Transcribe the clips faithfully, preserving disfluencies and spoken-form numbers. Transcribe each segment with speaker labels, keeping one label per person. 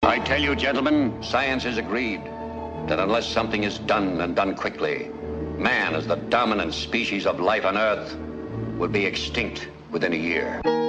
Speaker 1: I tell you, gentlemen, science has agreed that unless something is done and done quickly, man as the dominant species of life on Earth will be extinct within a year.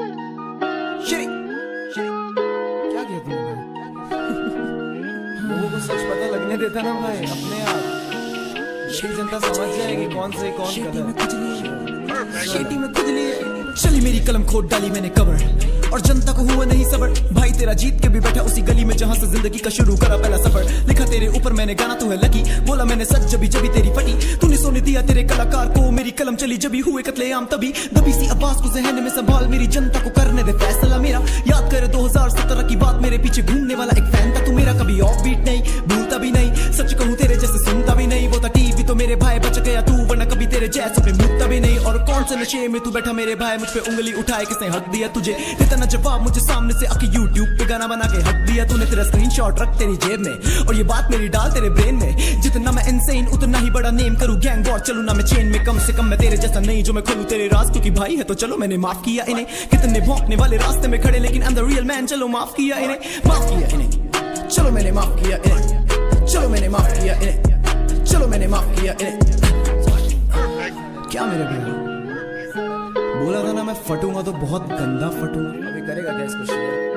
Speaker 2: क्या कहती है भाई? लोगों को सच पता लगने देता ना भाई, अपने आप मेरी जनता समझ जाएगी कौन से कौन गलत। शेटी में खुजली चली मेरी कलम खोद डाली मैंने कवर, और जनता को हुआ नहीं सबर। भाई तेरा जीत के भी बैठा उसी गली में जहां से जिंदगी का शुरू करा पहला सफर। लिखा तेरे ऊपर मैंने गाना तू है लकी, बोला मैंने सच जबी जबी तेरी फटी। तूने सोने दिया तेरे कलाकार को, मेरी कलम चली जबी हुए कत्लेआम तभी। दबी सी आवाज को जहन में संभाल, मेरी जनता को करने दे फैसला मेरा। याद करे दो हज़ार सत्रह की बात, मेरे पीछे घूमने वाला एक फैन था तू मेरा। कभी ऑफ बीट नहीं भूलता भी नहीं, सच कहूं तेरे जैसे सुनता भी नहीं। वो था टीवी तो मेरे भाई बच गया तू, वरना कभी तेरे जैसे पे मुकता भी नहीं। और कौन से नशे में तू बैठा मेरे भाई, मुझ पे उंगली उठाए किसने हक दिया तुझे? इतना जवाब मुझे सामने से आके यूट्यूब पे गाना बना के हक दिया तूने। तेरा स्क्रीनशॉट रख तेरी जेब में, और ये बात मेरी डाल तेरे ब्रेन में। जितना मैं इनसेन उतना ही बड़ा नेम करूं गैंग वॉर, चलूं ना मैं चेन में। कम से कम मैं तेरे जैसा नहीं जो मैं खोलूं तेरे राज, क्योंकि भाई है तो चलो मैंने माफ किया इन्हें। कितने भौंकने वाले रास्ते में खड़े, लेकिन I am the real man. चलो माफ किया इन्हें, माफ किया इन्हें, चलो मैंने माफ किया इन्हें, चलो मैंने माफ किया इन्हें, चलो मैंने माफ किया इन्हें। क्या मेरे भैया बोला था ना मैं फटूंगा तो बहुत गंदा फटूंगा। अभी करेगा क्या इसको शेयर?